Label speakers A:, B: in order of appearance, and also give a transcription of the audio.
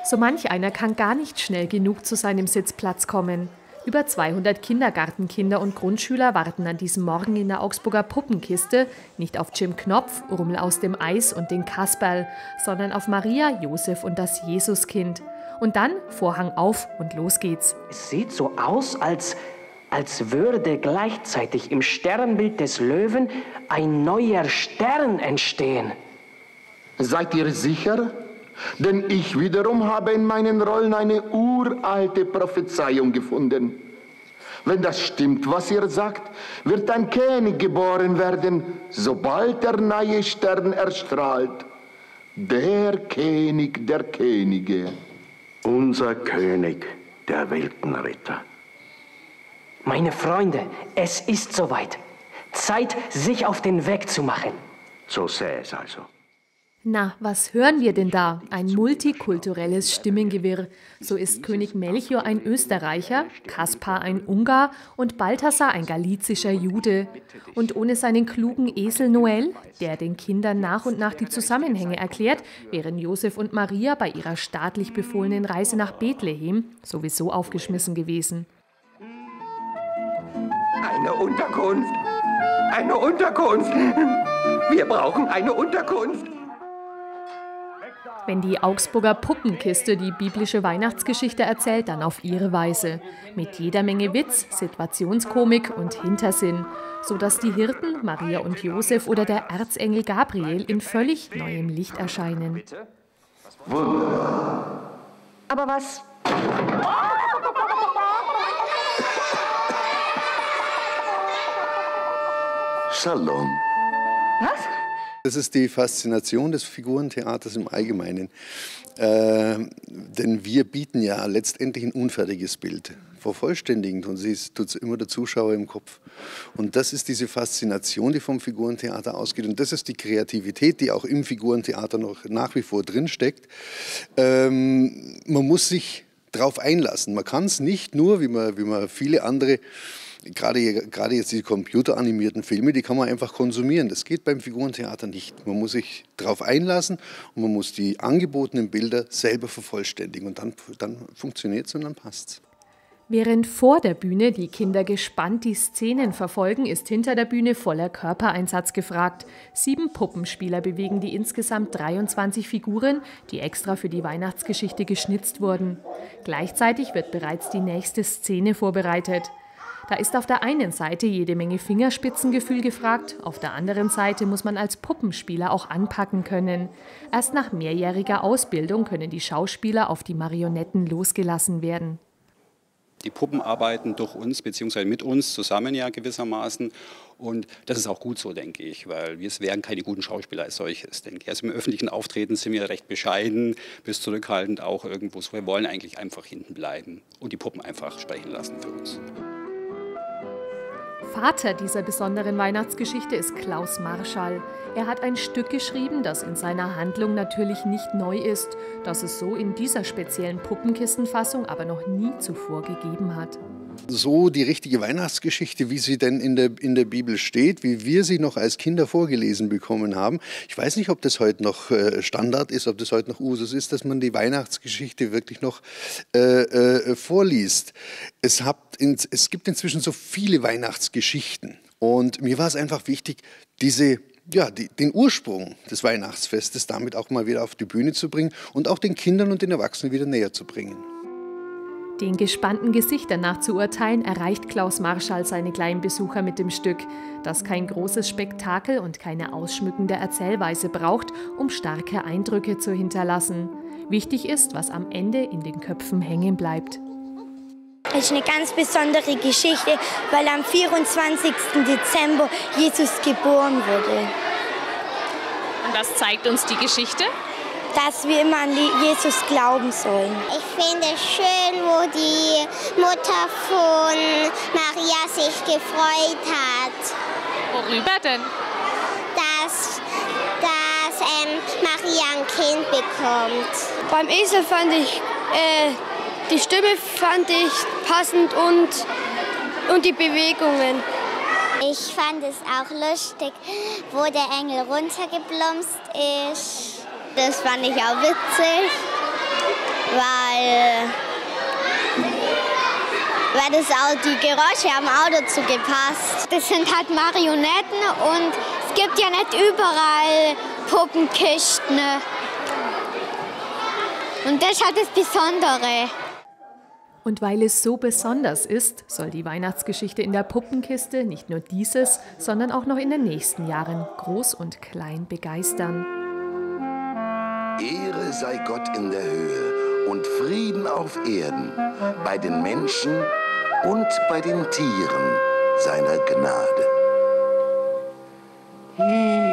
A: So manch einer kann gar nicht schnell genug zu seinem Sitzplatz kommen. Über 200 Kindergartenkinder und Grundschüler warten an diesem Morgen in der Augsburger Puppenkiste nicht auf Jim Knopf, Rummel aus dem Eis und den Kasperl, sondern auf Maria, Josef und das Jesuskind. Und dann Vorhang auf und los geht's.
B: Es sieht so aus, als würde gleichzeitig im Sternbild des Löwen ein neuer Stern entstehen.
C: Seid ihr sicher? Denn ich wiederum habe in meinen Rollen eine uralte Prophezeiung gefunden. Wenn das stimmt, was ihr sagt, wird ein König geboren werden, sobald der neue Stern erstrahlt. Der König der Könige.
D: Unser König, der Weltenretter.
B: Meine Freunde, es ist soweit. Zeit, sich auf den Weg zu machen.
D: So sähe es also.
A: Na, was hören wir denn da? Ein multikulturelles Stimmengewirr. So ist König Melchior ein Österreicher, Kaspar ein Ungar und Balthasar ein galizischer Jude. Und ohne seinen klugen Esel Noel, der den Kindern nach und nach die Zusammenhänge erklärt, wären Josef und Maria bei ihrer staatlich befohlenen Reise nach Bethlehem sowieso aufgeschmissen gewesen.
E: Eine Unterkunft! Eine Unterkunft! Wir brauchen eine Unterkunft!
A: Wenn die Augsburger Puppenkiste die biblische Weihnachtsgeschichte erzählt, dann auf ihre Weise. Mit jeder Menge Witz, Situationskomik und Hintersinn. Sodass die Hirten, Maria und Josef oder der Erzengel Gabriel in völlig neuem Licht erscheinen.
F: Aber was?
C: Shalom.
F: Was?
G: Das ist die Faszination des Figurentheaters im Allgemeinen. Denn wir bieten ja letztendlich ein unfertiges Bild. Vervollständigend und tut es immer der Zuschauer im Kopf. Und das ist diese Faszination, die vom Figurentheater ausgeht. Und das ist die Kreativität, die auch im Figurentheater noch nach wie vor drinsteckt. Man muss sich darauf einlassen. Man kann es nicht nur, wie man viele andere, gerade jetzt die computeranimierten Filme, die kann man einfach konsumieren. Das geht beim Figurentheater nicht. Man muss sich darauf einlassen und man muss die angebotenen Bilder selber vervollständigen. Und dann funktioniert es und dann passt es.
A: Während vor der Bühne die Kinder gespannt die Szenen verfolgen, ist hinter der Bühne voller Körpereinsatz gefragt. 7 Puppenspieler bewegen die insgesamt 23 Figuren, die extra für die Weihnachtsgeschichte geschnitzt wurden. Gleichzeitig wird bereits die nächste Szene vorbereitet. Da ist auf der einen Seite jede Menge Fingerspitzengefühl gefragt, auf der anderen Seite muss man als Puppenspieler auch anpacken können. Erst nach mehrjähriger Ausbildung können die Schauspieler auf die Marionetten losgelassen werden.
H: Die Puppen arbeiten durch uns bzw. mit uns zusammen ja gewissermaßen und das ist auch gut so, denke ich, weil wir wären keine guten Schauspieler als solches, denke ich. Also im öffentlichen Auftreten sind wir recht bescheiden bis zurückhaltend auch irgendwo so. Wir wollen eigentlich einfach hinten bleiben und die Puppen einfach sprechen lassen für uns.
A: Vater dieser besonderen Weihnachtsgeschichte ist Klaus Marschall. Er hat ein Stück geschrieben, das in seiner Handlung natürlich nicht neu ist, das es so in dieser speziellen Puppenkistenfassung aber noch nie zuvor gegeben hat.
G: So die richtige Weihnachtsgeschichte, wie sie denn in der Bibel steht, wie wir sie noch als Kinder vorgelesen bekommen haben. Ich weiß nicht, ob das heute noch Standard ist, ob das heute noch Usus ist, dass man die Weihnachtsgeschichte wirklich noch vorliest. Es gibt inzwischen so viele Weihnachtsgeschichten und mir war es einfach wichtig, den Ursprung des Weihnachtsfestes damit auch mal wieder auf die Bühne zu bringen und auch den Kindern und den Erwachsenen wieder näher zu bringen.
A: Den gespannten Gesichtern nach zu urteilen, erreicht Klaus Marschall seine kleinen Besucher mit dem Stück, das kein großes Spektakel und keine ausschmückende Erzählweise braucht, um starke Eindrücke zu hinterlassen. Wichtig ist, was am Ende in den Köpfen hängen bleibt.
I: Es ist eine ganz besondere Geschichte, weil am 24. Dezember Jesus geboren wurde.
J: Und was zeigt uns die Geschichte?
I: Dass wir immer an Jesus glauben sollen.
K: Ich finde es schön, wo die Mutter von Maria sich gefreut hat.
J: Worüber denn?
K: Dass Maria ein Kind bekommt.
L: Beim Esel fand ich, die Stimme fand ich passend und die Bewegungen.
K: Ich fand es auch lustig, wo der Engel runtergeplumpst ist. Das fand ich auch witzig. weil die Geräusche am Auto dazu gepasst.
M: Das sind halt Marionetten und es gibt ja nicht überall Puppenkisten. Und das ist halt das Besondere.
A: Und weil es so besonders ist, soll die Weihnachtsgeschichte in der Puppenkiste nicht nur dieses, sondern auch noch in den nächsten Jahren groß und klein begeistern.
N: Ehre sei Gott in der Höhe und Frieden auf Erden, bei den Menschen und bei den Tieren seiner Gnade.